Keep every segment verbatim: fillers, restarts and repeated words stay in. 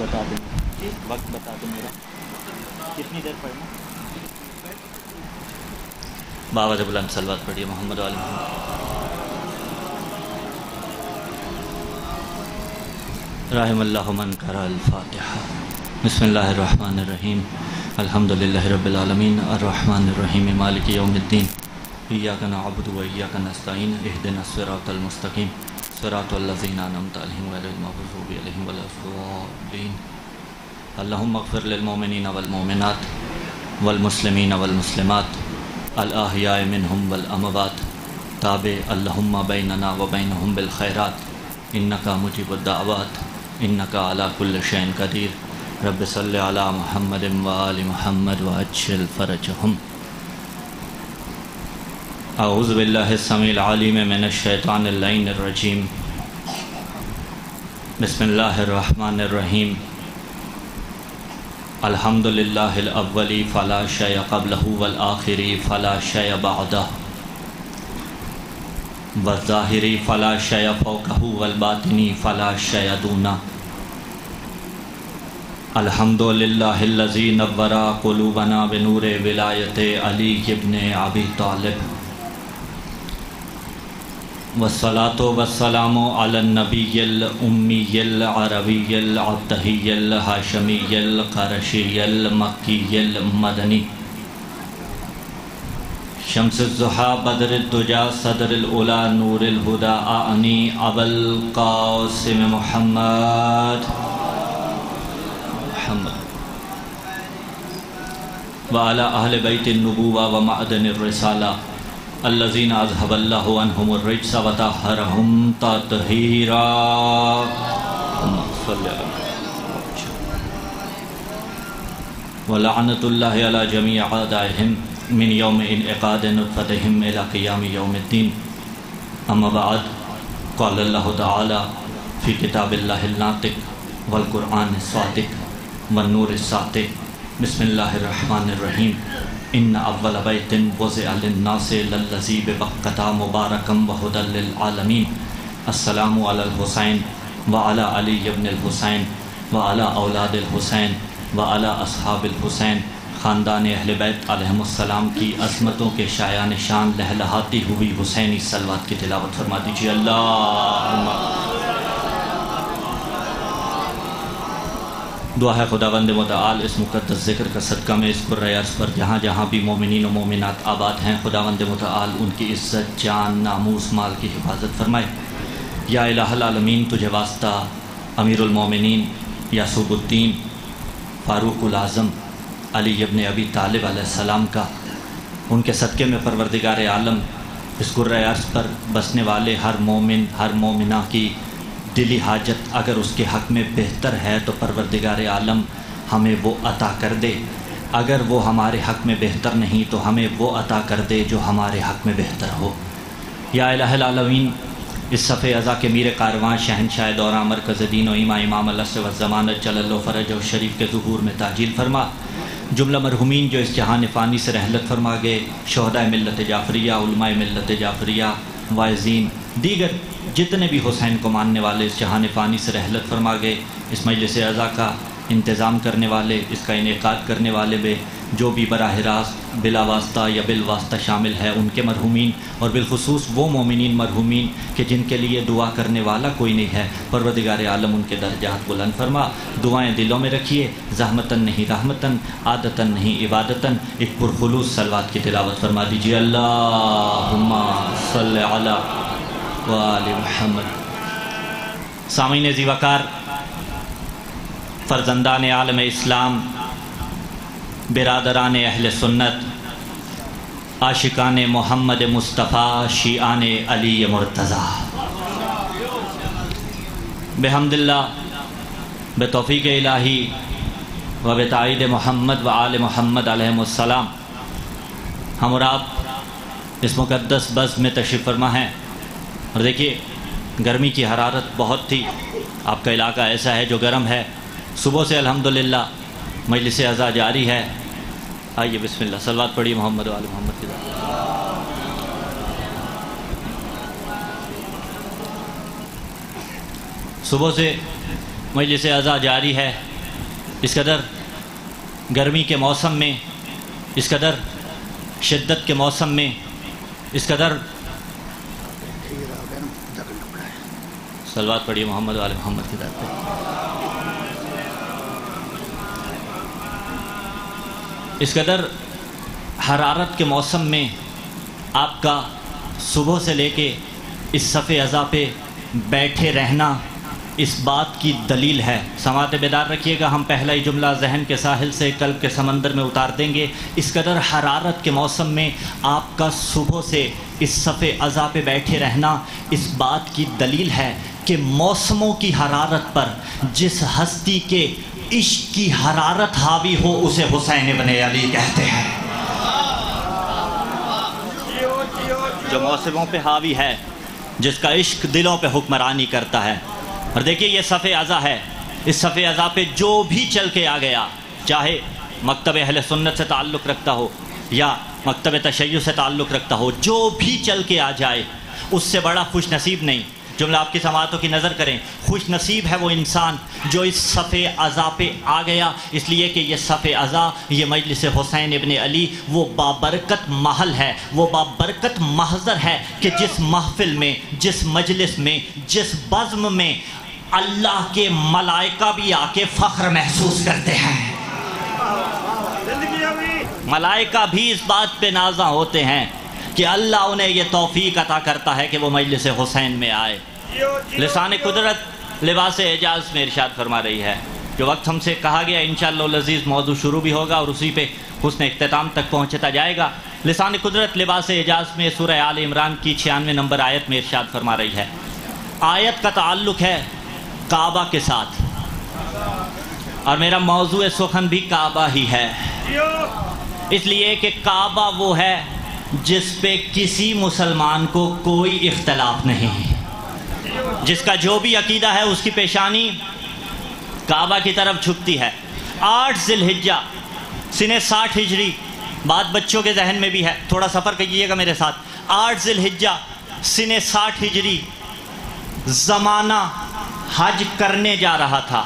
بتا دیں وقت بتا دیں میرا کتنی دیر پڑھنا بابا جب بلند صلوات پڑھیے محمد علی محمد رحم اللہ من قرأ الفاتحہ بسم اللہ الرحمن الرحیم الحمدللہ رب العالمین الرحمن الرحیم مالک یوم الدین ایاک نعبد و ایاک نستعین اہدنا الصراط المستقیم صراط الذین انعمت علیہم غیر المغضوب علیہم ولا الضالین اللہم اغفر للمؤمنین والمؤمنات والمسلمین والمسلمات الاحیاء منہم والاموات تابع اللہم بیننا و بینہم بالخیرات انکا مجیب الدعوات انکا علی کل شیء قدیر رب صلی علی محمد و آل محمد وعجل فرجہم اعوذ باللہ السمیع العلیم من الشیطان اللعین الرجیم بسم اللہ الرحمن الرحیم الحمدللہ الاولی فلا شیء قبلہ والآخری فلا شیء بعدہ والظاہری فلا شیء فوقہ والباطنی فلا شیء دونہ الحمدللہ الذی نور قلوبنا بنور ولایت علی ابن ابی طالب والصلاة والسلام علی النبی الامی العربی العبدہی الہاشمی القرشی المکی المدنی شمس الضحیٰ بدر الدجا صدر الاولیٰ نور الہدیٰ اعنی ابو القاسم محمد محمد وعلی اہل بیت النبوہ ومعدن الرسالہ الذین اذہب اللہ عنہم الرجس وطہرہم تطہیرا ولعنت اللہ علی جمیع اعدائہم من یوم انعقاد نطفتہم الى قیام یوم الدین اما بعد قال اللہ تعالی فی کتاب اللہ الناطق والقرآن الصادق والنور الساطق بسم اللہ الرحمن الرحیم ان اول بیت وضع للناس للذی ببکۃ مبارکا وہدی للعالمین السلام علی الحسین وعلی علی ابن الحسین وعلی اولاد الحسین وعلی اصحاب الحسین خاندان اہل بیت علیہم السلام کی عظمتوں کے شایان شان لہلہاتی ہوئی حسینی صلوات کی تلاوت فرما دیجیے اللہم دعا ہے خداوند متعال اس مقدس ذکر کا صدقہ میں اس پر عرض پر جہاں جہاں بھی مومنین و مومنات آباد ہیں خداوند متعال ان کی عزت جان ناموس مال کی حفاظت فرمائے یا الہ العالمین تجھے واسطہ امیر المومنین یعقوب الدین فاروق الاعظم علی ابن ابی طالب علیہ السلام کا ان کے صدقے میں پروردگار عالم اس قرۂ عرض پر بسنے والے ہر مومن ہر مومنہ کی دلی حاجت اگر اس کے حق میں بہتر ہے تو پروردگار عالم ہمیں وہ عطا کر دے اگر وہ ہمارے حق میں بہتر نہیں تو ہمیں وہ عطا کر دے جو ہمارے حق میں بہتر ہو یا الہ العالمین اس صف ازا کے میر کاروان شہنشاہ دوران مرکز دین و ایمہ امام اللہ و زمانت جلل و فرج و شریف کے ظہور میں تاجیل فرما جملہ مرحومین جو اس جہان فانی سے رحلت فرما گئے شہداء ملت جعفریہ علماء ملت جعفریہ واعظین دیگر جتنے بھی حسین کو ماننے والے اس جہان فانی سے رحلت فرما گئے اس مجلس اعزا کا انتظام کرنے والے اس کا انعقاد کرنے والے میں جو بھی براہ راست بلا واسطہ یا بالواسطہ شامل ہے ان کے مرحومین اور بالخصوص وہ مومنین مرحومین کہ جن کے لیے دعا کرنے والا کوئی نہیں ہے پروردگار عالم ان کے درجات بلند فرما دعائیں دلوں میں رکھیے زحمتاً نہیں رحمتاً عادتاً نہیں عبادتاً ایک پرخلوص صلوات کی تلاوت فرما دیجیے اللہم صلی علی وآل محمد سامعین ذی وقار فرزندان عالم اسلام برادران اہل سنت عاشقان محمد مصطفیٰ شیعان علی مرتضیٰ بحمد اللہ بتوفیق الہی و بتائید محمد و آل محمد علیہ السلام ہم اور آپ اس مقدس بزم میں تشریف فرما ہیں اور دیکھیے گرمی کی حرارت بہت تھی آپ کا علاقہ ایسا ہے جو گرم ہے صبح سے الحمدللہ مجلس اعزا جاری ہے آئیے بسم اللہ صلوات پڑھی محمد و آل محمد کی ذات صبح سے مجلس اعزا جاری ہے اس قدر گرمی کے موسم میں، اس قدر شدت کے موسم میں، اس قدر صلوات پڑھیے محمد وآل محمد کی ذات پہ، اس قدر حرارت کے موسم میں آپ کا صبح سے لے کے اس صف اعضاء پہ بیٹھے رہنا اس بات کی دلیل ہے۔ سماعت بیدار رکھیے گا، ہم پہلا ہی جملہ ذہن کے ساحل سے قلب کے سمندر میں اتار دیں گے۔ اس قدر حرارت کے موسم میں آپ کا صبح سے اس صف اعضاء پہ بیٹھے رہنا اس بات کی دلیل ہے کہ موسموں کی حرارت پر جس ہستی کے عشق کی حرارت حاوی ہو اسے حسین ابن علی کہتے ہیں۔ جو موسموں پہ حاوی ہے، جس کا عشق دلوں پہ حکمرانی کرتا ہے۔ اور دیکھیے یہ صف اعضاء ہے، اس صف اعضاء پہ جو بھی چل کے آ گیا، چاہے مکتب اہل سنت سے تعلق رکھتا ہو یا مکتب تشیع سے تعلق رکھتا ہو، جو بھی چل کے آ جائے اس سے بڑا خوش نصیب نہیں۔ جملہ آپ کی سماعتوں کی نظر کریں، خوش نصیب ہے وہ انسان جو اس صف اعضاء پہ آ گیا، اس لیے کہ یہ صف اعضاء، یہ مجلس حسین ابن علی وہ بابرکت محل ہے، وہ بابرکت محضر ہے کہ جس محفل میں، جس مجلس میں، جس بزم میں اللہ کے ملائکہ بھی آ کے فخر محسوس کرتے ہیں۔ ملائکہ بھی اس بات پہ نازاں ہوتے ہیں کہ اللہ انہیں یہ توفیق عطا کرتا ہے کہ وہ مجلس حسین میں آئے۔ لسان قدرت لباس اعجاز میں ارشاد فرما رہی ہے، جو وقت ہم سے کہا گیا انشاءاللہ العزیز موضوع شروع بھی ہوگا اور اسی پہ حسن اختتام تک پہنچتا جائے گا۔ لسان قدرت لباس اعجاز میں سورہ آل عمران کی چھیانوے نمبر آیت میں ارشاد فرما رہی ہے، آیت کا تعلق ہے کعبہ کے ساتھ، اور میرا موضوع سخن بھی کعبہ ہی ہے، اس لیے کہ کعبہ وہ ہے جس پہ کسی مسلمان کو کوئی اختلاف نہیں، جس کا جو بھی عقیدہ ہے اس کی پیشانی کعبہ کی طرف جھکتی ہے۔ آٹھ ذی الحجہ سنہ ساٹھ ہجری، بات بچوں کے ذہن میں بھی ہے، تھوڑا سفر کیجیے گا میرے ساتھ۔ آٹھ ذی الحجہ سنہ ساٹھ ہجری زمانہ حج کرنے جا رہا تھا۔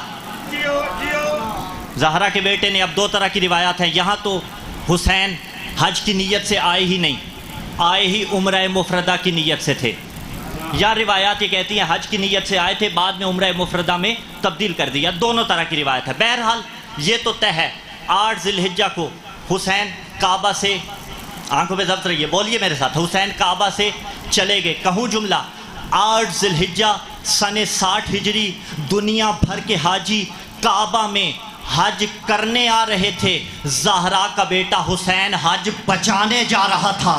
زہرا کے بیٹے نے، اب دو طرح کی روایات ہیں، یہاں تو حسین حج کی نیت سے آئے ہی نہیں، آئے ہی عمرہ مفردہ کی نیت سے تھے، یا روایات یہ کہتی ہیں حج کی نیت سے آئے تھے، بعد میں عمرہ مفردہ میں تبدیل کر دیا، دونوں طرح کی روایت ہے۔ بہرحال یہ تو طے ہے، آٹھ ذی الحجہ کو حسین کعبہ سے، آنکھوں پہ ضبط رہیے، بولیے میرے ساتھ، حسین کعبہ سے چلے گئے۔ کہوں جملہ، آٹھ ذی الحجہ سن ساٹھ ہجری، دنیا بھر کے حاجی کعبہ میں حج کرنے آ رہے تھے، زہرا کا بیٹا حسین حج بچانے جا رہا تھا۔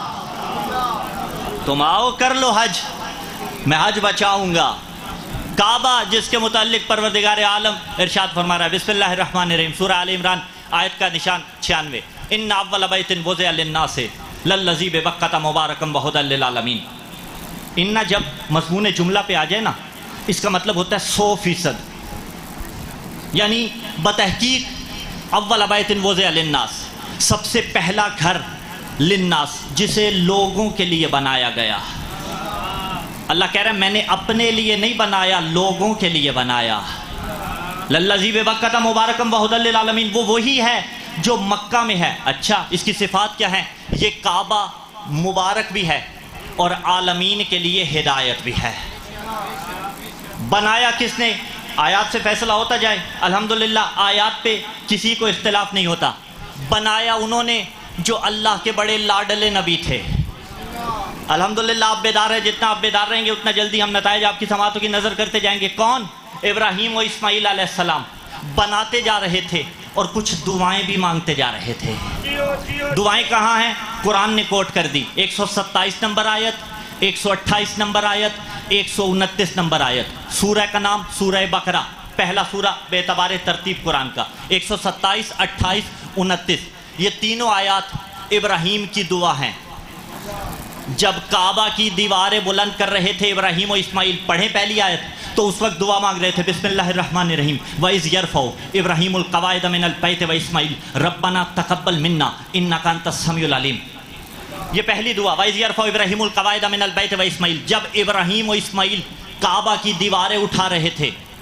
تم آؤ کر لو حج، میں حج بچاؤں گا۔ کعبہ جس کے متعلق پروردگار عالم ارشاد فرما رہا ہے، بسم اللہ الرحمن الرحیم، سورہ آل عمران آیت کا نشان چھیانوے، ان اول بیت وضع للناس للذی ببکۃ مبارکا وہدی للعالمین۔ ان جب مضمون جملہ پہ آ جائے نا، اس کا مطلب ہوتا ہے سو فیصد، یعنی بتحقیق اول بیت وضع للناس، سب سے پہلا گھر للناس جسے لوگوں کے لیے بنایا گیا۔ اللہ کہہ رہا ہے میں نے اپنے لیے نہیں بنایا، لوگوں کے لیے بنایا۔ للذی ببکۃ مبارکا وہدی للعالمین، وہ وہی ہے جو مکہ میں ہے۔ اچھا، اس کی صفات کیا ہیں؟ یہ کعبہ مبارک بھی ہے اور عالمین کے لیے ہدایت بھی ہے۔ بنایا کس نے؟ آیات سے فیصلہ ہوتا جائے، الحمدللہ آیات پہ کسی کو اختلاف نہیں ہوتا۔ بنایا انہوں نے جو اللہ کے بڑے لاڈلے نبی تھے۔ الحمدللہ آپ بیدار ہیں، جتنا آپ بیدار رہیں گے اتنا جلدی ہم نتائج آپ کی سماعتوں کی نظر کرتے جائیں گے۔ کون؟ ابراہیم و اسماعیل علیہ السلام بناتے جا رہے تھے اور کچھ دعائیں بھی مانگتے جا رہے تھے۔ دعائیں کہاں ہیں؟ قرآن نے کوٹ کر دی، ایک سو ستائیس نمبر آیت، ایک سو اٹھائیس نمبر آیت، ایک سو انتیس نمبر آیت۔ سورہ کا نام سورہ بقرہ، پہلا سورہ بے اعتبار ترتیب قرآن کا، ایک سو ستائیس، اٹھائیس، انتیس، یہ تینوں آیات ابراہیم کی دعا ہیں۔ جب کعبہ کی دیواریں بلند کر رہے تھے ابراہیم و اسماعیل، پڑھیں پہلی آیت، تو اس وقت دعا مانگ رہے تھے، بسم اللہ الرحمن الرحیم، وَإِذْ يَرْفَعُ إِبْرَاهِيمُ الْقَوَاعِدَ مِنَ الْبَيْتِ وَإِسْمَاعِيلُ رَبَّنَا تَقَبَّلْ مِنَّا إِنَّكَ أَنْتَ السَّمِيعُ الْعَلِيمُ۔ یہ پہلی دعا، وَإِذْ يَرْفَعُ إِبْرَاهِيمُ الْقَوَاعِدَ مِنَ الْبَيْتِ وَإِسْمَاعِيلُ، جب ابراہیم و اسماعیل کعبہ کی دیواریں اٹھا رہے تھے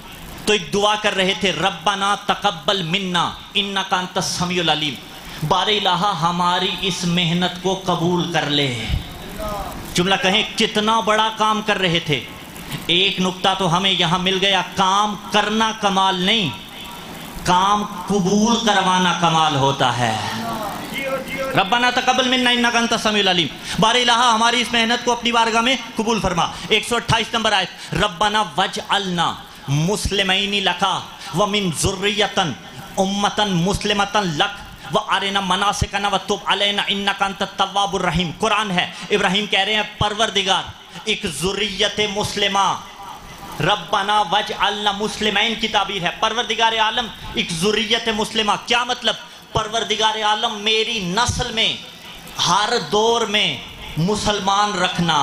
تو ایک دعا کر رہے تھے، ربنا تقبل منا انکا انت السمیع العلیم، بار الہ ہماری اس محنت کو قبول کر لے۔ جملہ کہیں کتنا بڑا کام کر رہے تھے۔ ایک نکتہ تو ہمیں یہاں مل گیا، کام کرنا کمال نہیں، کام قبول کروانا کمال ہوتا ہے۔ ربنا تقبل منا انکا انت السمیع العلیم، بار الہ ہماری اس محنت کو اپنی بارگاہ میں قبول فرما۔ ایک سو اٹھائیس نمبر آیت، ربنا وجعلنا مسلمین لکا ومن ذریتن امتا مسلمتا لک وارنا مناسکنا وتب علینا انکا انت التواب الرحیم۔ قرآن ہے، ابراہیم کہہ رہے ہیں پروردگار ایک ذریت مسلمہ، ربنا وجعلنا مسلمین کی تعبیر ہے، پروردگار عالم ایک ذریت مسلمہ۔ کیا مطلب؟ پروردگار عالم میری نسل میں ہر دور میں مسلمان رکھنا۔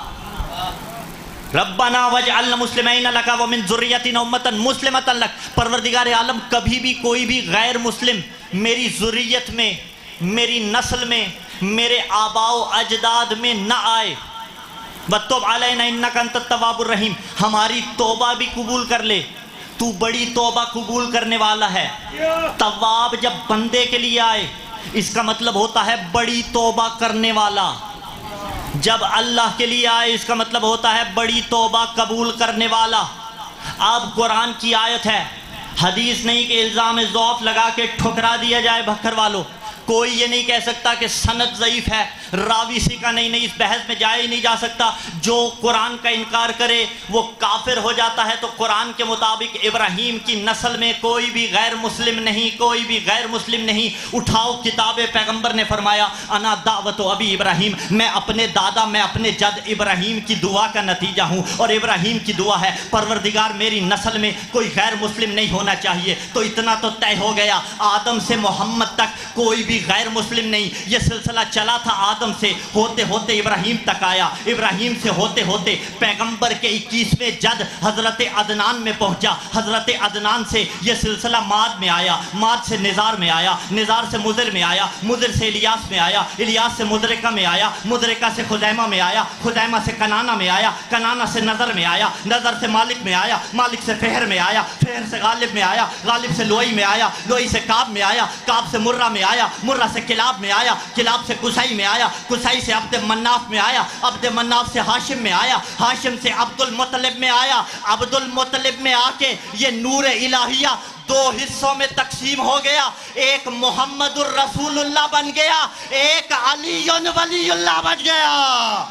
ربنا وجعلنا مسلمین لک ومن ذریتنا امتا مسلمتا لک، پروردگار عالم کبھی بھی کوئی بھی غیر مسلم میری ذریت میں، میری نسل میں، میرے آباء و اجداد میں نہ آئے۔ وَتُبْ عَلَيْنَا إِنَّكَ أَنْتَ التَّوَّابُ الرَّحِيمُ، ہماری توبہ بھی قبول کر لے، تو بڑی توبہ قبول کرنے والا ہے۔ تواب جب بندے کے لیے آئے اس کا مطلب ہوتا ہے بڑی توبہ کرنے والا، جب اللہ کے لیے آئے اس کا مطلب ہوتا ہے بڑی توبہ قبول کرنے والا۔ اب قرآن کی آیت ہے، حدیث نہیں کہ الزام ضعف لگا کے ٹھکرا دیا جائے بھکر والوں۔ کوئی یہ نہیں کہہ سکتا کہ سند ضعیف ہے، راوی سی کا نہیں، نہیں اس بحث میں جائے ہی نہیں جا سکتا۔ جو قرآن کا انکار کرے وہ کافر ہو جاتا ہے۔ تو قرآن کے مطابق ابراہیم کی نسل میں کوئی بھی غیر مسلم نہیں، کوئی بھی غیر مسلم نہیں۔ اٹھاؤ کتاب، پیغمبر نے فرمایا انا دعوت ابی ابراہیم، میں اپنے دادا، میں اپنے جد ابراہیم کی دعا کا نتیجہ ہوں، اور ابراہیم کی دعا ہے پروردگار میری نسل میں کوئی غیر مسلم نہیں ہونا چاہیے۔ تو اتنا تو طے ہو گیا، آدم سے محمد تک کوئی بھی غیر مسلم نہیں۔ یہ سلسلہ چلا تھا آدم سے ہوتے ہوتے ابراہیم تک آیا، ابراہیم سے ہوتے ہوتے پیغمبر کے اکیسویں جد حضرت عدنان میں پہنچا، حضرت عدنان سے یہ سلسلہ ماد میں آیا، ماد سے نزار میں آیا، نزار سے مضر میں آیا، مضر سے الیاس میں آیا، الیاس سے مدرکہ میں آیا، مدرکہ سے خزیمہ میں آیا، خزیمہ سے کنانہ میں آیا، کنانہ سے نظر میں آیا، نظر سے مالک میں آیا، مالک سے فہر میں آیا، فہر سے غالب میں آیا، غالب سے لوئی میں آیا، لوئی سے کعب میں آیا، کعب سے مرہ میں آیا، مرہ سے کلاب میں آیا، کلاب سے قصی میں آیا، قصی سے عبد مناف میں آیا، عبد مناف سے ہاشم میں آیا، ہاشم سے عبد المطلب میں آیا، عبد المطلب میں آ کے یہ نور الہیہ دو حصوں میں تقسیم ہو گیا، ایک محمد الرسول اللہ بن گیا، ایک علی ولی اللہ بن گیا۔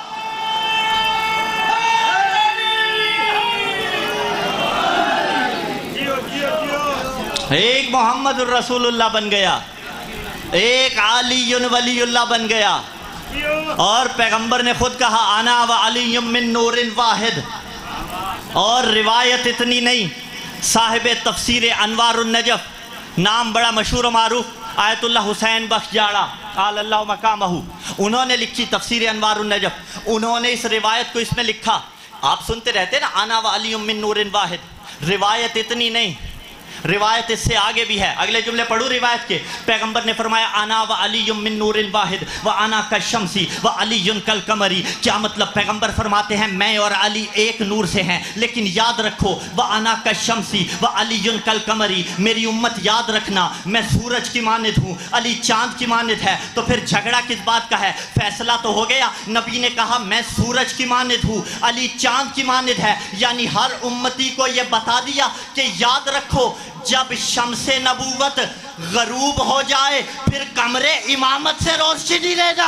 ایک محمد الرسول اللہ بن گیا، ایک علی ولی اللہ بن گیا، اور پیغمبر نے خود کہا انا و علی من نور واحد۔ اور روایت اتنی نہیں، صاحب تفسیر انوار النجف، نام بڑا مشہور و معروف، آیت اللہ حسین بخش جاڑا قال اللہ مقامہ، انہوں نے لکھی تفسیر انوار النجف، انہوں نے اس روایت کو اس میں لکھا، آپ سنتے رہتے نا انا و علی من نور واحد، روایت اتنی نہیں، روایت اس سے آگے بھی ہے۔ اگلے جملے پڑھو روایت کے، پیغمبر نے فرمایا انا و علی من نور واحد و انا کالشمسی و علی کالقمری۔ کیا مطلب؟ پیغمبر فرماتے ہیں میں اور علی ایک نور سے ہیں، لیکن یاد رکھو و انا کالشمسی و علی کالقمری، میری امت یاد رکھنا میں سورج کی مانند ہوں، علی چاند کی مانند ہے۔ تو پھر جھگڑا کس بات کا ہے؟ فیصلہ تو ہو گیا، نبی نے کہا میں سورج کی مانند ہوں، علی چاند کی مانند ہے، یعنی ہر امتی کو یہ بتا دیا کہ یاد رکھو جب شمس نبوت غروب ہو جائے پھر قمر امامت سے روشنی لینا،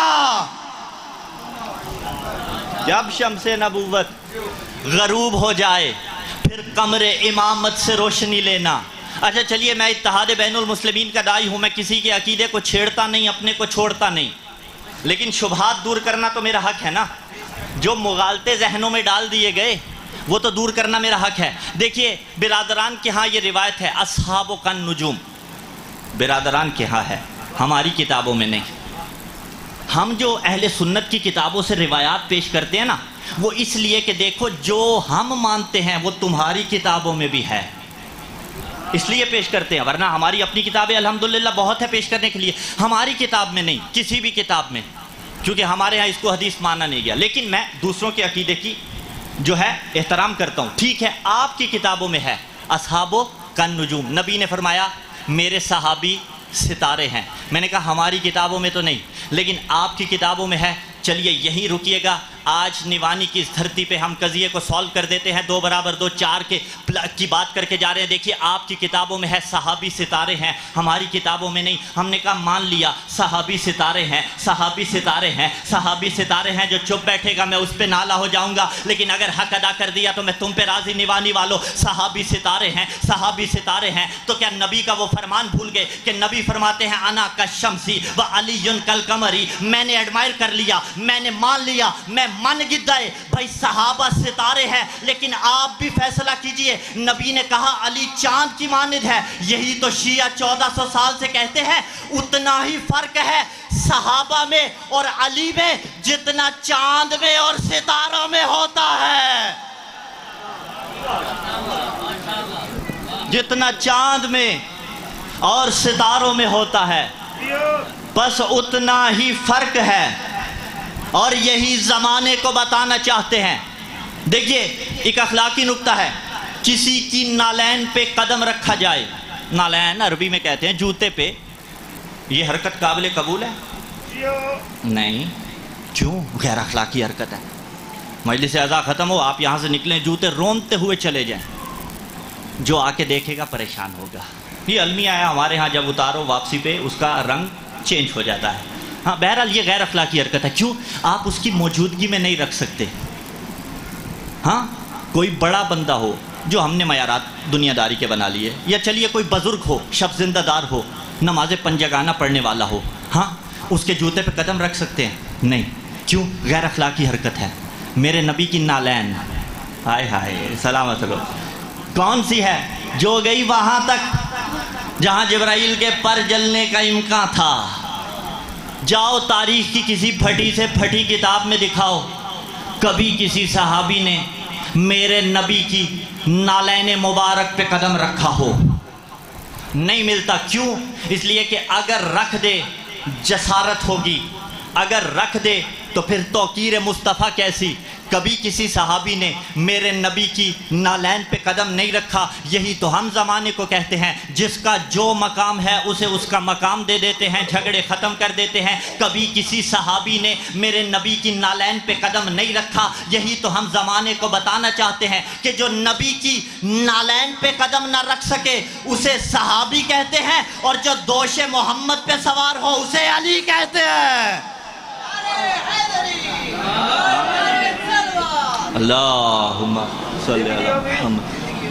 جب شمس نبوت غروب ہو جائے پھر قمر امامت سے روشنی لینا۔ اچھا چلیے، میں اتحاد بین المسلمین کا داعی ہوں، میں کسی کے عقیدے کو چھیڑتا نہیں، اپنے کو چھوڑتا نہیں، لیکن شبہات دور کرنا تو میرا حق ہے نا۔ جو مغالطے ذہنوں میں ڈال دیے گئے وہ تو دور کرنا میرا حق ہے۔ دیکھیے برادران کے ہاں یہ روایت ہے اصحاب کن نجوم، برادران کے ہاں ہے، ہماری کتابوں میں نہیں۔ ہم جو اہل سنت کی کتابوں سے روایات پیش کرتے ہیں نا، وہ اس لیے کہ دیکھو جو ہم مانتے ہیں وہ تمہاری کتابوں میں بھی ہے، اس لیے پیش کرتے ہیں، ورنہ ہماری اپنی کتابیں الحمدللہ بہت ہے پیش کرنے کے لیے، ہماری کتاب میں نہیں، کسی بھی کتاب میں، کیونکہ ہمارے ہاں اس کو حدیث مانا نہیں گیا۔ لیکن میں دوسروں کے عقیدے کی جو ہے احترام کرتا ہوں، ٹھیک ہے آپ کی کتابوں میں ہے، असहाबो कन नुजूम, नबी ने फरमाया मेरे सहाबी सितारे हैं। मैंने कहा हमारी किताबों में तो नहीं, लेकिन आपकी किताबों में है। चलिए यहीं रुकिएगा, आज निवानी की इस धरती पे हम कज़िये को सॉल्व कर देते हैं। दो बराबर दो चार के की बात करके जा रहे हैं। देखिए आपकी किताबों में है सहाबी सितारे हैं, हमारी किताबों में नहीं। हमने कहा मान लिया सहाबी सितारे हैं, सहाबी सितारे हैं, सहाबी सितारे हैं। जो चुप बैठेगा मैं उस पे नाला हो जाऊंगा, लेकिन अगर हक अदा कर दिया तो मैं तुम पे राजी। निवानी वालों, सहाबी सितारे हैं, सहाबी सितारे हैं। तो क्या नबी का वो फरमान भूल गए कि नबी फरमाते हैं अना का शम्सी व अलीयुन कल कमरी। मैंने एडमायर कर लिया, मैंने मान लिया, मैं मन गिद्दाए भाई सहाबा सितारे हैं, लेकिन आप भी फैसला कीजिए। नबी ने कहा अली चांद की मानिद है, यही तो शिया चौदह सौ साल से कहते हैं। उतना ही फर्क है सहाबा में और अली में जितना चांद में और सितारों में होता है। जितना चांद में और सितारों में होता है, बस उतना ही फर्क है। और यही ज़माने को बताना चाहते हैं। देखिए एक अखलाकी नुक्ता है, किसी की नालैन पे कदम रखा जाए, नालैन अरबी में कहते हैं जूते पे, ये हरकत काबिल कबूल है? नहीं। क्यों? गैर अखलाकी हरकत है। मजलिस अज़ा ख़त्म हो, आप यहाँ से निकलें जूते रोंदते हुए चले जाएं, जो आके देखेगा परेशान होगा। ये अलमिया है हमारे यहाँ, जब उतारो वापसी पे उसका रंग चेंज हो जाता है। हाँ बहरहाल ये गैर अखलाकी हरकत है। क्यों? आप उसकी मौजूदगी में नहीं रख सकते। हाँ कोई बड़ा बंदा हो जो हमने मयारात दुनियादारी के बना लिए, या चलिए कोई बुजुर्ग हो, शब जिंदादार हो, नमाज पंजगाना पढ़ने वाला हो, हाँ उसके जूते पे कदम रख सकते हैं? नहीं। क्यों? गैर अखलाकी हरकत है। मेरे नबी की नालैन, हाय हाय सलामत लो, कौन सी है? जो गई वहाँ तक जहाँ जिब्राइल के पर जलने का इम्कान था। जाओ तारीख की किसी फटी से फटी किताब में दिखाओ कभी किसी सहाबी ने मेरे नबी की नालैन मुबारक पे कदम रखा हो। नहीं मिलता। क्यों? इसलिए कि अगर रख दे जसारत होगी, अगर रख दे तो फिर तौकीर मुस्तफ़ा कैसी। कभी किसी सहाबी ने मेरे नबी की नालैन पे कदम नहीं रखा। यही तो हम ज़माने को कहते हैं, जिसका जो मकाम है उसे उसका मकाम दे देते हैं, झगड़े ख़त्म कर देते हैं। कभी किसी सहाबी ने मेरे नबी की नालैन पे कदम नहीं रखा। यही तो हम ज़माने को बताना चाहते हैं कि जो नबी की नालैन पे कदम ना रख सके उसे सहाबी कहते हैं, और जो दोषे मोहम्मद पे सवार हो उसे अली कहते हैं। अल्लाहुम्मा सल्ली अला मुहम्मद।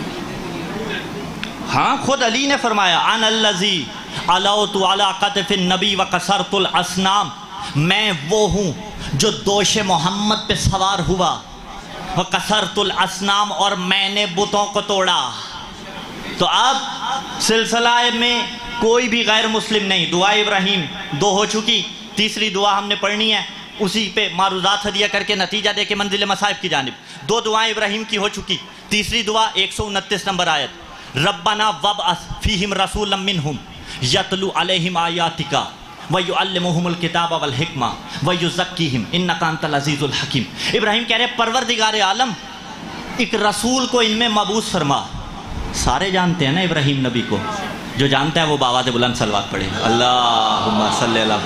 हाँ खुद अली ने फरमाया अन अल्लज़ी अलौतु अला क़त्फ़िन नबी व कसरतुल असनाम, मैं वो हूँ जो दोषे मोहम्मद पे सवार हुआ, व कसरतुल असनाम, और मैंने बुतों को तोड़ा। तो अब सिलसिला में कोई भी गैर मुस्लिम नहीं। दुआ इब्राहिम दो हो चुकी, तीसरी दुआ हमने पढ़नी है, उसी पे मारूज़ात हदिया करके नतीजा दे के मंजिल मसाइब की जानिब। दो दुआएं इब्राहिम की हो चुकी। तीसरी दुआ एक सौ उनतीस नंबर आयत, रब्बना वबअस फीहिम रसूलन मिनहुम यतलू अलैहिम आयातिका व युअल्लिमुहुमुल किताब वल हिकमा व युज़क्कीहिम इन्नका अंतल अज़ीज़ुल हकीम। इब्राहिम कह रहे परवरदिगार आलम एक रसूल को इनमें मबूस फरमा। सारे जानते हैं ना इब्राहिम नबी को, जो जानता है वो बाबा दे बुलंद सलवात पढ़े। अल्लाहुम्मा सल्ली अला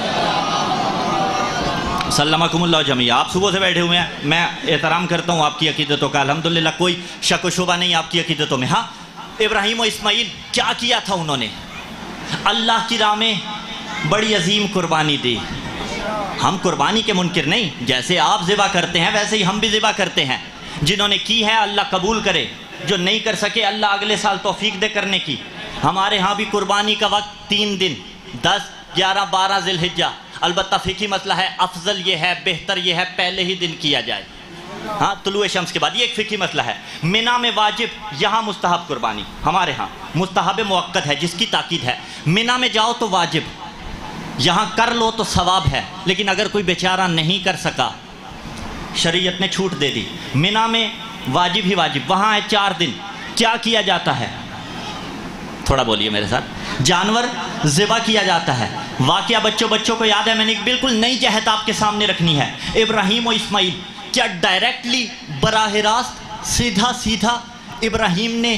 सल्लमकुमुल्लाह जमीआ। आप सुबह से बैठे हुए हैं, मैं एहतराम करता हूँ आपकी अकीदतों का, अल्हम्दुलिल्लाह कोई शक व शुबा नहीं आपकी अकीदतों में। हाँ इब्राहिम और इस्माइल क्या किया था उन्होंने? अल्लाह की राह में बड़ी अजीम कुर्बानी दी। हम कुर्बानी के मुनकिर नहीं, जैसे आप ज़िबा करते हैं वैसे ही हम भी ज़िबा करते हैं। जिन्होंने की है अल्लाह कबूल करे, जो नहीं कर सके अल्लाह अगले साल तौफीक दे करने की। हमारे यहाँ भी कुर्बानी का वक्त तीन दिन, दस ग्यारह बारह ज़िलहिज्जा। अलबत्ता फ़िकी मसला है, अफजल ये है, बेहतर ये है पहले ही दिन किया जाए, हाँ तुलुए शम्स के बाद। ये एक फ़िकी मसला है। मिना में वाजिब, यहाँ मुस्तहब कुर्बानी। हमारे यहाँ मुस्तहब मुअक्कद है जिसकी ताकीद है। मिना में जाओ तो वाजिब, यहाँ कर लो तो सवाब है, लेकिन अगर कोई बेचारा नहीं कर सका शरीयत ने छूट दे दी। मिना में वाजिब ही वाजिब, वहाँ है चार दिन। क्या किया जाता है? थोड़ा बोलिए मेरे साथ। जानवर ज़िबा किया जाता है। वाक़या बच्चों बच्चों को याद है, मैंने बिल्कुल नई जहत आपके सामने रखनी है। इब्राहीम और इस्माइल क्या डायरेक्टली बराह रास्त सीधा सीधा इब्राहीम ने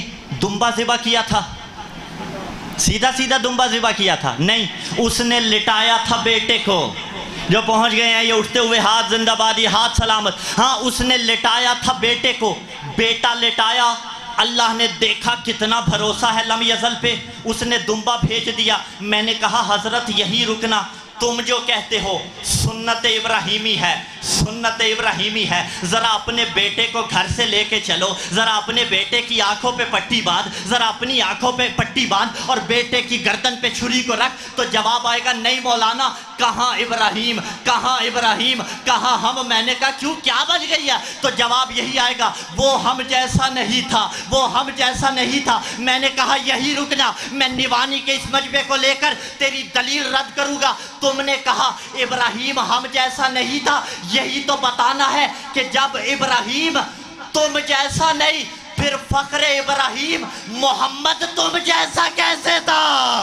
दुम्बा ज़िबा किया था, सीधा सीधा दुम्बा ज़िबा किया था? नहीं, उसने लिटाया था बेटे को। जो पहुंच गए हैं ये उठते हुए हाथ जिंदाबाद, ये हाथ सलामत। हाँ, उसने लिटाया था बेटे को, बेटा लिटाया, अल्लाह ने देखा कितना भरोसा है लम यज़ल पे, उसने दुम्बा भेज दिया। मैंने कहा हज़रत यही रुकना, तुम जो कहते हो सुन्नत इब्राहीमी है, सुन्नत इब्राहीमी है, ज़रा अपने बेटे को घर से लेके चलो, ज़रा अपने बेटे की आंखों पे पट्टी बांध, ज़रा अपनी आंखों पे पट्टी बांध और बेटे की गर्दन पे छुरी को रख, तो जवाब आएगा नहीं मौलाना, कहाँ इब्राहीम, कहाँ इब्राहीम, कहाँ हम। मैंने कहा क्यों, क्या बच गई है? तो जवाब यही आएगा, वो हम जैसा नहीं था, वो हम जैसा नहीं था। मैंने कहा यही रुकना, मैं निवानी के इस मजबे को लेकर तेरी दलील रद्द करूँगा। तुमने कहा इब्राहीम हम जैसा नहीं था, यही तो बताना है कि जब इब्राहीम तुम जैसा नहीं, फिर फख्रे इब्राहीम मोहम्मद तुम जैसा कैसे था?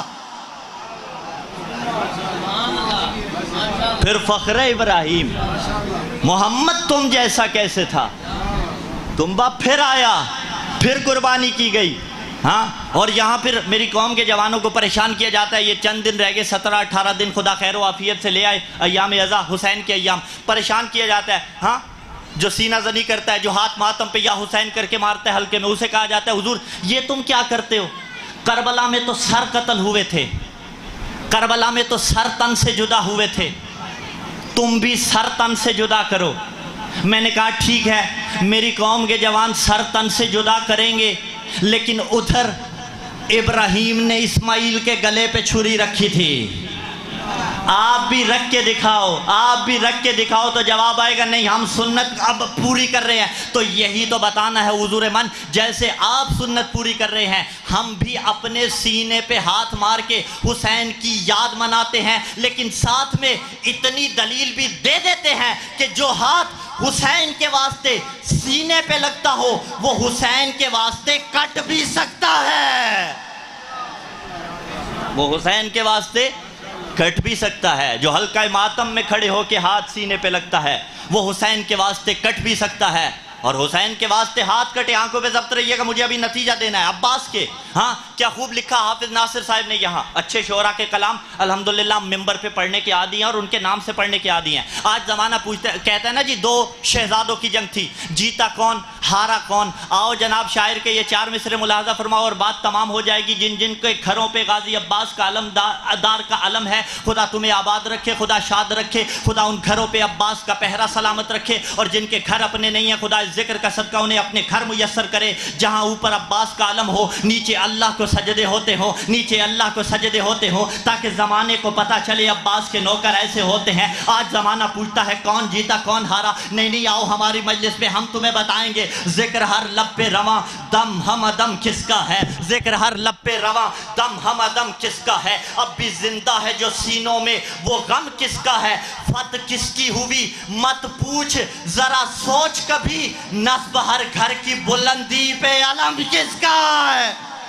फिर फख्रे इब्राहीम मोहम्मद तुम जैसा कैसे था? दुम्बा फिर आया, फिर कुर्बानी की गई। हाँ, और यहाँ फिर मेरी कौम के जवानों को परेशान किया जाता है, ये चंद दिन रह गए, सत्रह अठारह दिन, खुदा खैर आफियत से ले आए, अय्याम अज़ा हुसैन के अय्याम, परेशान किया जाता है। हाँ, जो सीना जनी करता है, जो हाथ मातम पे या हुसैन करके मारता है हल्के में, उसे कहा जाता है हुजूर ये तुम क्या करते हो? करबला में तो सर कत्ल हुए थे, करबला में तो सर तन से जुदा हुए थे, तुम भी सर तन से जुदा करो। मैंने कहा ठीक है, मेरी कौम के जवान सर तन से जुदा करेंगे, लेकिन उधर इब्राहीम ने इस्माइल के गले पे छुरी रखी थी, आप भी रख के दिखाओ, आप भी रख के दिखाओ। तो जवाब आएगा नहीं, हम सुन्नत अब पूरी कर रहे हैं। तो यही तो बताना है हुजूर मन, जैसे आप सुन्नत पूरी कर रहे हैं, हम भी अपने सीने पे हाथ मार के हुसैन की याद मनाते हैं, लेकिन साथ में इतनी दलील भी दे देते हैं कि जो हाथ हुसैन के वास्ते सीने पे लगता हो, वो हुसैन के वास्ते कट भी सकता है, वो हुसैन के वास्ते कट भी सकता है। जो हल्का मातम में खड़े हो के हाथ सीने पे लगता है, वो हुसैन के वास्ते कट भी सकता है। और हुसैन के वास्ते हाथ कटे, आंखों पे ज़ब्त रहिएगा, मुझे अभी नतीजा देना है अब्बास के। हाँ, क्या खूब लिखा हाफिज नासिर साहब ने यहाँ, अच्छे शोरा के कलाम अल्हम्दुलिल्लाह मिंबर पे पढ़ने के आदी हैं और उनके नाम से पढ़ने के आदी हैं। आज ज़माना पूछते कहता है ना जी, दो शहजादों की जंग थी, जीता कौन हारा कौन? आओ जनाब शायर के ये चार मिसरे मुलाहजा फरमाओ और बात तमाम हो जाएगी। जिन जिन के घरों पे गाजी अब्बास का अलम दार का अलम है, खुदा तुम्हें आबाद रखे, खुदा शाद रखे, खुदा उन घरों पे अब्बास का पहरा सलामत रखे। और जिनके घर अपने नहीं है, खुदा जिक्र का सदका उन्हें अपने घर मुयस्सर करे, जहां ऊपर अब्बास का आलम हो, नीचे अल्लाह को सजदे होते हो, नीचे अल्लाह को सजदे होते हो, ताकि ज़माने को पता चले अब्बास के नौकर ऐसे होते हैं। आज ज़माना पूछता है कौन जीता कौन हारा। नहीं नहीं, आओ हमारी मजलिस में, हम तुम्हें बताएंगे। जिक्र हर लब पे रवा, दम हम दम किसका है? जिक्र हर लब पे रवा, दम हम दम किसका है? अब भी जिंदा है जो सीनों में, वो गम किसका है? फत किसकी हुई मत पूछ, जरा सोच कभी, नस्ब हर घर की बुलंदी पे अलम किसका है?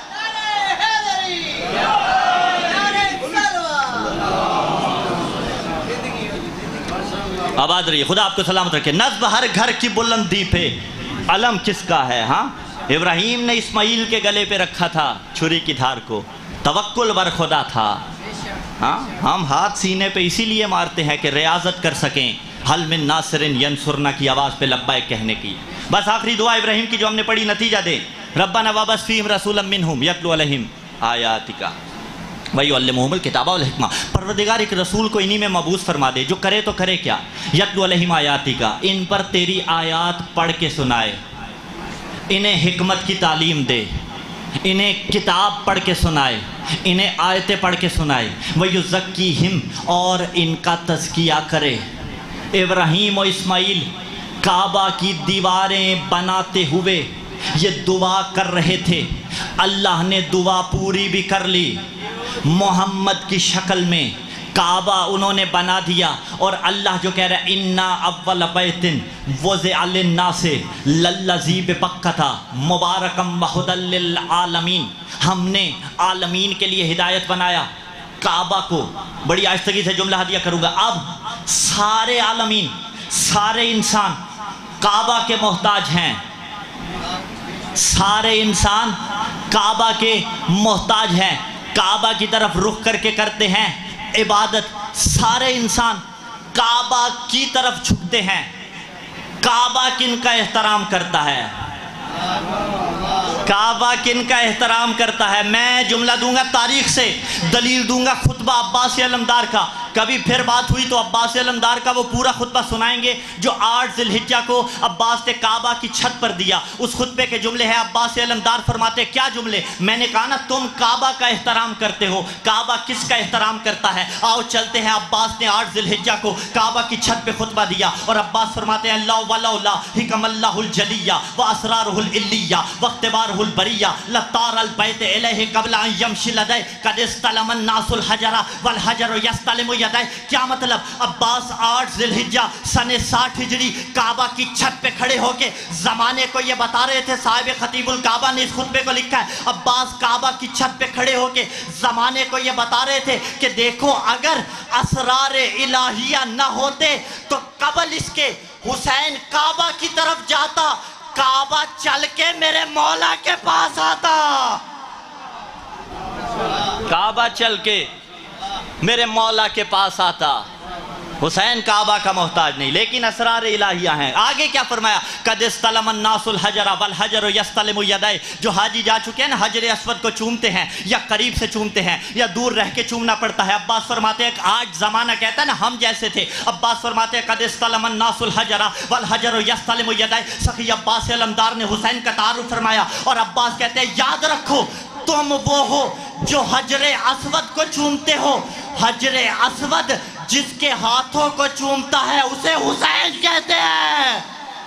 आबाद रहिए, खुदा आपको सलामत रखे। नस्ब हर घर की बुलंदी पे अलम किसका है? हाँ, इब्राहीम ने इस्माइल के गले पे रखा था छुरी की धार को, तवक्कुल बर खुदा था। हाँ, हम हाथ सीने पे इसीलिए मारते हैं कि रियाजत कर सकें, हल मिन नासिरिन यंसुरना की आवाज़ पे लब्बाइक कहने की। बस आखिरी दुआ इब्राहीम की जो हमने पढ़ी, नतीजा दे, रब्बना वबअस फीहिम रसूलन मिनहुम यतलू अलैहिम आयातिका व युअल्लिमुहुमुल किताब वल हिकमा। परवरदिगार एक रसूल को इन्हीं में मबूस फरमा दे, जो करे तो करे क्या, यतलू अलैहिम आयातिका, इन पर तेरी आयात पढ़ के सुनाए, इन्हें हिकमत की तालीम दे, इन्हें किताब पढ़ के सुनाए, इन्हें आयतें पढ़ के सुनाए। व युज़क्कीहिम, और इनका तज़किया करे। इब्राहीम और इस्माइल काबा की दीवारें बनाते हुए ये दुआ कर रहे थे, अल्लाह ने दुआ पूरी भी कर ली। मोहम्मद की शक्ल में काबा उन्होंने बना दिया, और अल्लाह जो कह रहा है, इन्ना अव्वल बैतिन वुज़िअ लिन्नास लल्लज़ी बिबक्कता मुबारकम व हुदल लिल आलमीन, हमने आलमीन के लिए हिदायत बनाया काबा को। बड़ी आहिस्तगी से जुमला हदिया करूँगा। अब सारे आलमीन, सारे इंसान काबा के मोहताज हैं, सारे इंसान کعبہ کے محتاج ہیں، کعبہ کی طرف رخ کر کے کرتے ہیں عبادت، سارے انسان کعبہ کی طرف جھکتے ہیں۔ کعبہ کن کا احترام کرتا ہے؟ کعبہ کن کا احترام کرتا ہے؟ میں جملہ دوں گا تاریخ سے، دلیل دوں گا خطبہ عباس علمدار کا، کبھی پھر بات ہوئی تو عباس علمدار کا وہ پورا خطبہ سنائیں گے جو آٹھ ذی الحجہ کو عباس نے کعبہ کی چھت پر دیا۔ اس خطبے کے جملے ہیں، عباس علمدار فرماتے کیا جملے؟ میں نے کہا نا تم کعبہ کا احترام کرتے ہو، کعبہ کس کا احترام کرتا ہے؟ آؤ چلتے ہیں۔ عباس نے آٹھ ذی الحجہ کو کعبہ کی چھت پہ خطبہ دیا اور عباس فرماتے ہیں اللہ ولولا حکم اللہ الجلیہ واسرارہ العلیہ واختبارہ البریہ لطار البیت الیہ قبل ان یمشی لدی قد استلم الناس الحجر والحجر یستلم یدی۔ کیا مطلب؟ عباس آٹھ ذی الحجہ سن ساٹھ ہجری کعبہ کی چھت پہ کھڑے ہو کے زمانے کو یہ بتا رہے تھے، صاحب خطیب الکعبہ نے اس خطبے کو لکھا ہے، عباس کعبہ کی چھت پہ کھڑے ہو کے زمانے کو یہ بتا رہے تھے کہ دیکھو اگر اسرار الہیہ نہ ہوتے تو قبل اس کے حسین کعبہ کی طرف جاتا، کعبہ چل کے میرے مولا کے پاس آتا، کعبہ چل کے میرے مولا کے پاس آتا۔ حسین کعبہ کا محتاج نہیں، لیکن اسرار الہیہ ہیں۔ آگے کیا فرمایا؟ قد استلم الناس الحجر والحجر یستلم یدی۔ جو حاجی جا چکے ہیں نا حجر اسود کو چومتے ہیں، یا قریب سے چومتے ہیں یا دور رہ کے چومنا پڑتا ہے۔ عباس فرماتے ہیں کہ آج زمانہ کہتا ہے نا ہم جیسے تھے، عباس فرماتے ہیں قد استلم الناس الحجر والحجر یستلم یدی۔ سخی عباس علمدار نے حسین کا تعارف فرمایا اور عباس کہتے ہیں یاد رکھو تم وہ ہو جو حجر اسود کو چومتے ہو، حجر اسود جس کے ہاتھوں کو چومتا ہے اسے حسین کہتے ہیں۔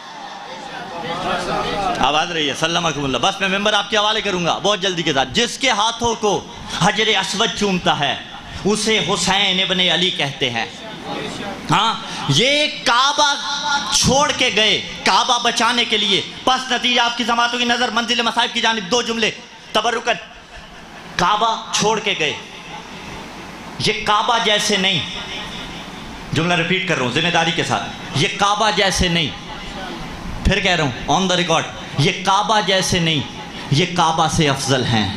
آواز رہی ہے سلمکم اللہ، بس میں ممبر آپ کے حوالے کروں گا بہت جلدی کے ساتھ۔ جس کے ہاتھوں کو حجر اسود چومتا ہے اسے حسین ابن علی کہتے ہیں۔ ہاں یہ کعبہ چھوڑ کے گئے کعبہ بچانے کے لیے، پس نتیجہ آپ کی جماعتوں کی نظر منزل مصائب کی جانب، دو جملے تبرکن، کعبہ چھوڑ کے گئے، یہ کعبہ جیسے نہیں، جملہ ریپیٹ کر رہا ہوں ذمہ داری کے ساتھ، یہ کعبہ جیسے نہیں، پھر کہہ رہا ہوں آن دا ریکارڈ، یہ کعبہ جیسے نہیں، یہ کعبہ سے افضل ہیں۔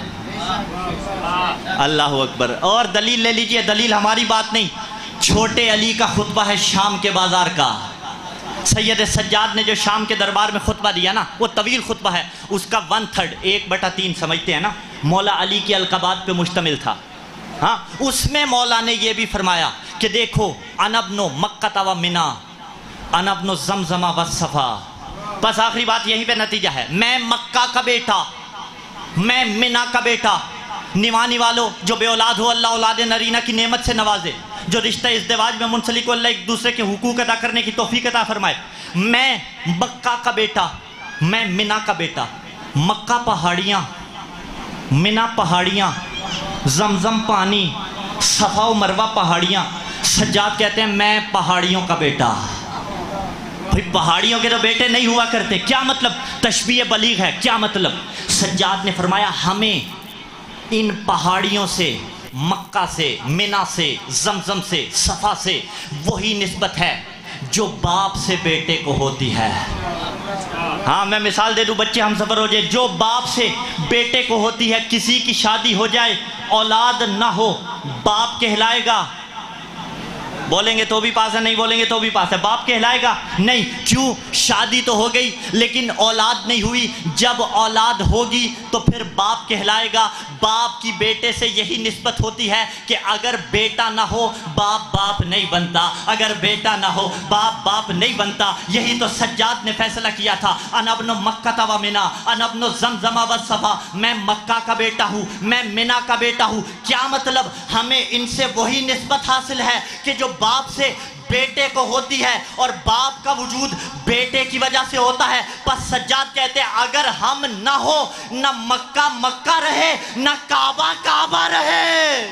اللہ اکبر۔ اور دلیل لے لیجئے، دلیل ہماری بات نہیں، چھوٹے علی کا خطبہ ہے شام کے بازار کا۔ سید سجاد نے جو شام کے دربار میں خطبہ دیا نا، وہ طویل خطبہ ہے، اس کا ون تھرڈ ایک بٹا تین سمجھتے ہیں نا، مولا علی کی القابات پہ مشتمل تھا۔ ہاں اس میں مولا نے یہ بھی فرمایا کہ دیکھو انا ابن مکہ و منا، انا ابن زمزم و صفا۔ بس آخری بات یہیں پہ نتیجہ ہے، میں مکہ کا بیٹا، میں منا کا بیٹا۔ نوانی والوں جو بے اولاد ہو اللہ اولاد نرینہ کی نعمت سے نوازے، جو رشتہ ازدواج میں منسلک ہو اللہ ایک دوسرے کے حقوق ادا کرنے کی توفیق عطا فرمائے۔ میں مکہ کا بیٹا، میں منا کا بیٹا۔ مکہ پہاڑیاں، منا پہاڑیاں، زمزم پانی، صفا و مروہ پہاڑیاں۔ سجاد کہتے ہیں میں پہاڑیوں کا بیٹا۔ بھئی پہاڑیوں کے تو بیٹے نہیں ہوا کرتے، کیا مطلب؟ تشبیہ بلیغ ہے، کیا مطلب؟ سجاد نے فرمایا ہمیں ان پہاڑیوں سے، مکہ سے، منا سے، زمزم سے، صفا سے وہی نسبت ہے جو باپ سے بیٹے کو ہوتی ہے۔ ہاں میں مثال دے دوں، بچے ہم سفر ہو جائے، جو باپ سے بیٹے کو ہوتی ہے، کسی کی شادی ہو جائے اولاد نہ ہو باپ کہلائے گا؟ بولیں گے تو بھی پاس ہے، نہیں بولیں گے تو بھی پاس ہے، باپ کہلائے گا نہیں؟ کیوں؟ شادی تو ہو گئی لیکن اولاد نہیں ہوئی، جب اولاد ہوگی تو پھر باپ کہلائے گا۔ باپ کی بیٹے سے یہی نسبت ہوتی ہے کہ اگر بیٹا نہ ہو باپ باپ نہیں بنتا، اگر بیٹا نہ ہو باپ باپ نہیں بنتا۔ یہی تو سجاد نے فیصلہ کیا تھا، انا ابن مکہ و منا، انا ابن زمزم و صفا، میں مکہ کا بیٹا ہوں، میں منا کا بیٹا ہوں۔ کیا مطلب؟ ہمیں ان سے وہی نسبت حاصل ہے کہ جو باپ سے بیٹے کو ہوتی ہے، اور باپ کا وجود بیٹے کی وجہ سے ہوتا ہے۔ پس سجاد کہتے ہیں اگر ہم نہ ہو، نہ مکہ مکہ رہے، نہ کعبہ کعبہ رہے،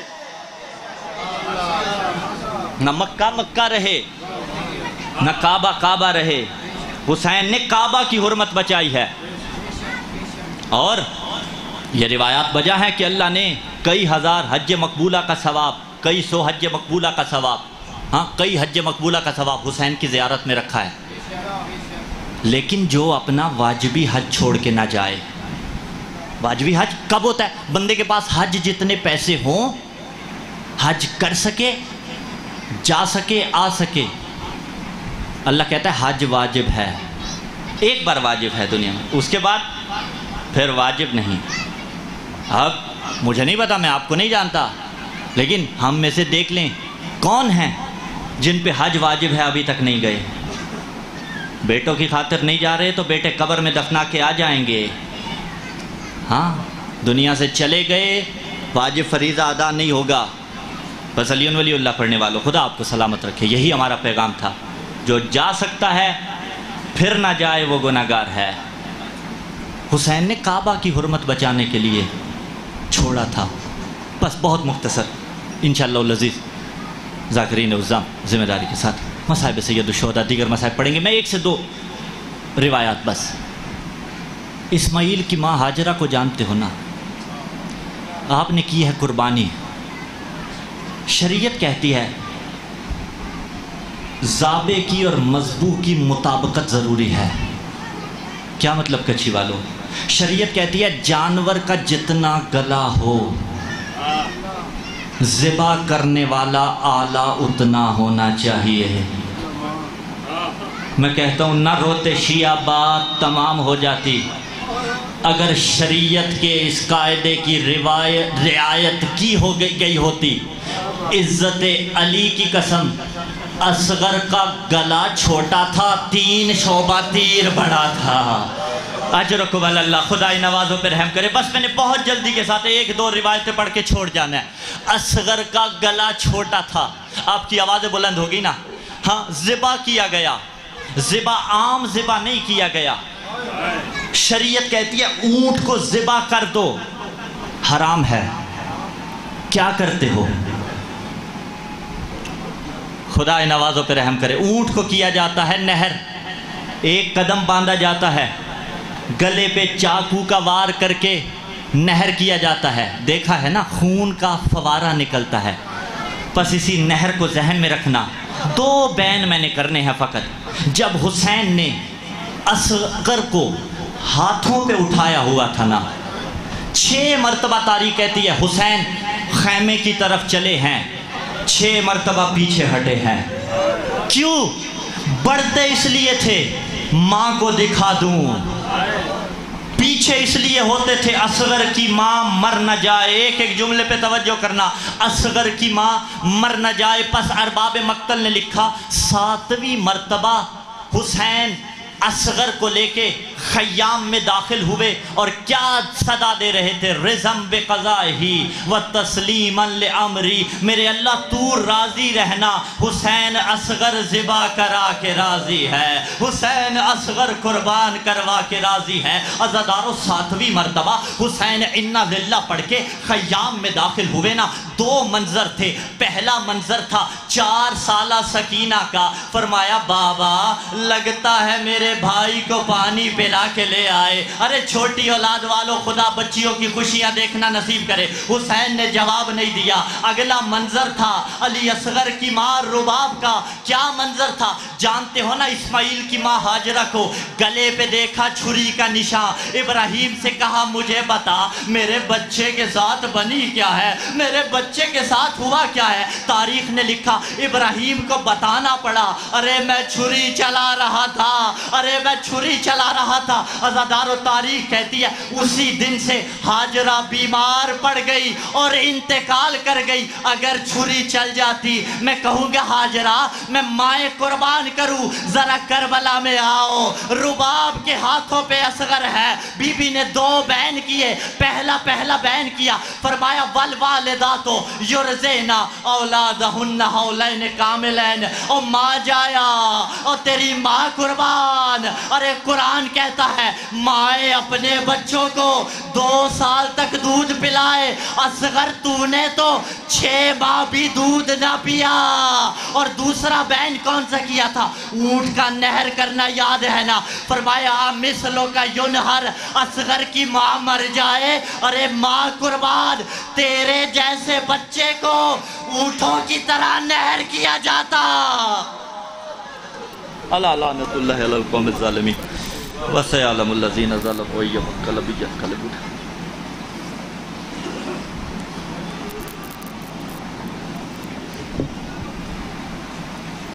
نہ مکہ مکہ رہے، نہ کعبہ کعبہ رہے۔ حسین نے کعبہ کی حرمت بچائی ہے، اور یہ روایات بجا ہے کہ اللہ نے کئی ہزار حج مقبولہ کا ثواب، کئی سو حج مقبولہ کا ثواب، ہاں کئی حج مقبولہ کا ثواب حسین کی زیارت میں رکھا ہے۔ لیکن جو اپنا واجبی حج چھوڑ کے نہ جائے، واجبی حج کب ہوتا ہے؟ بندے کے پاس حج جتنے پیسے ہوں، حج کر سکے، جا سکے، آ سکے۔ اللہ کہتا ہے حج واجب ہے، ایک بار واجب ہے دنیا میں، اس کے بعد پھر واجب نہیں۔ اب مجھے نہیں پتا، میں آپ کو نہیں جانتا، لیکن ہم میں سے دیکھ لیں کون ہیں جن پہ حج واجب ہے ابھی تک نہیں گئے۔ بیٹوں کی خاطر نہیں جا رہے تو بیٹے قبر میں دفنا کے آ جائیں گے۔ ہاں دنیا سے چلے گئے، واجب فریضہ ادا نہیں ہوگا۔ بس علی ولی اللہ پڑھنے والوں، خدا آپ کو سلامت رکھے، یہی ہمارا پیغام تھا۔ جو جا سکتا ہے پھر نہ جائے وہ گناہ گار ہے۔ حسین نے کعبہ کی حرمت بچانے کے لیے چھوڑا تھا۔ بس بہت مختصر، انشاءاللہ العزیز ذاکرین عظام ذمہ داری کے ساتھ مصائب سید الشہداء دیگر مصائب پڑھیں گے۔ میں ایک سے دو روایات بس۔ اسماعیل کی ماں ہاجرہ کو جانتے ہو نا، آپ نے کی ہے قربانی۔ شریعت کہتی ہے ذابح کی اور مذبوح کی مطابقت ضروری ہے۔ کیا مطلب کچھی والوں؟ شریعت کہتی ہے جانور کا جتنا گلا ہو، ذبح کرنے والا آلہ اتنا ہونا چاہیے۔ میں کہتا ہوں نہ روتے شیعہ بات تمام ہو جاتی اگر شریعت کے اس قاعدے کی روایت رعایت کی ہو گئی ہوتی۔ عزت علی کی قسم، اصغر کا گلا چھوٹا تھا، تین شعبہ تیر بڑا تھا۔ اجرکم اللہ، خدای نوازوں پہ رحم کرے۔ بس میں نے بہت جلدی کے ساتھ ایک دو روایتیں پڑھ کے چھوڑ جانا ہے۔ اصغر کا گلا چھوٹا تھا، آپ کی آوازیں بلند ہوگی نا۔ ہاں ذبح کیا گیا، ذبح عام ذبح نہیں کیا گیا۔ شریعت کہتی ہے اونٹ کو ذبح کر دو، حرام ہے۔ کیا کرتے ہو؟ خدا نوازوں پہ رحم کرے۔ اونٹ کو کیا جاتا ہے نہر، ایک قدم باندھا جاتا ہے، گلے پہ چاقو کا وار کر کے نہر کیا جاتا ہے۔ دیکھا ہے نا خون کا فوارہ نکلتا ہے۔ بس اسی نہر کو ذہن میں رکھنا۔ دو بین میں نے کرنے ہیں فقط۔ جب حسین نے اصغر کو ہاتھوں پہ اٹھایا ہوا تھا نا، چھ مرتبہ تاریخ کہتی ہے حسین خیمے کی طرف چلے ہیں، چھ مرتبہ پیچھے ہٹے ہیں۔ کیوں؟ بڑھتے اس لیے تھے ماں کو دکھا دوں، پیچھے اس لیے ہوتے تھے اصغر کی ماں مر نہ جائے۔ ایک ایک جملے پہ توجہ کرنا، اصغر کی ماں مر نہ جائے۔ پس ارباب مقتل نے لکھا ساتویں مرتبہ حسین اصغر کو لے کے خیام میں داخل ہوئے اور کیا صدا دے رہے تھے؟ رضم بقضائہی وتسلیما لامری، میرے اللہ تو راضی رہنا، حسین اصغر ذبح کرا کے راضی ہے، حسین اصغر قربان کروا کے راضی ہے۔ عزادارو ساتویں مرتبہ حسین انا للہ پڑھ کے خیام میں داخل ہوئے نا، دو منظر تھے۔ پہلا منظر تھا چار سالہ سکینہ کا، فرمایا بابا لگتا ہے میرے بھائی کو پانی پلا کے لے آئے۔ ارے چھوٹی اولاد والوں، خدا بچیوں کی خوشیاں دیکھنا نصیب کرے۔ حسین نے جواب نہیں دیا۔ اگلا منظر تھا علی اصغر کی ماں رباب کا۔ کیا منظر تھا جانتے ہو نا؟ اسماعیل کی ماں ہاجرہ کو گلے پہ دیکھا چھری کا نشان، ابراہیم سے کہا مجھے بتا میرے بچے کے ساتھ بنی کیا ہے، میرے بچے کے ساتھ ہوا کیا ہے؟ تاریخ نے لکھا ابراہیم کو بتانا پڑا، ارے میں چھری چلا رہا تھا، ارے میں چھری چلا رہا تھا۔ عزادارو تاریخ کہتی ہے اسی دن سے ہاجرہ بیمار پڑ گئی اور انتقال کر گئی۔ اگر چھری چل جاتی میں کہوں گا ہاجرہ میں مائیں قربان کروں، ذرا کربلا میں آؤ۔ رباب کے ہاتھوں پہ اصغر ہے۔ بی بی نے دو بین کیے، پہلا پہلا بین کیا، فرمایا والوالداتو یرزینا اولادہن حولین کاملین، او ماں جایا اور تیری ماں قربان۔ ارے قرآن کہتا ہے مائیں اپنے بچوں کو دو سال تک دودھ پلائے، اصغر تو نے تو چھ ماہ بھی دودھ نہ پیا۔ اور دوسرا بین کون سا کیا تھا؟ اونٹ کا نہر کرنا یاد ہے نا؟ فرمایا مثلوں کا ینہر، اصغر کی ماں مر جائے، ارے ماں قربان تیرے جیسے بچے کو اونٹوں کی طرح نہر کیا جاتا۔ اللہ لعنت اللہ علی القوم الظالمین وسيعلم الذين ظلموا أيّ منقلب ينقلبون۔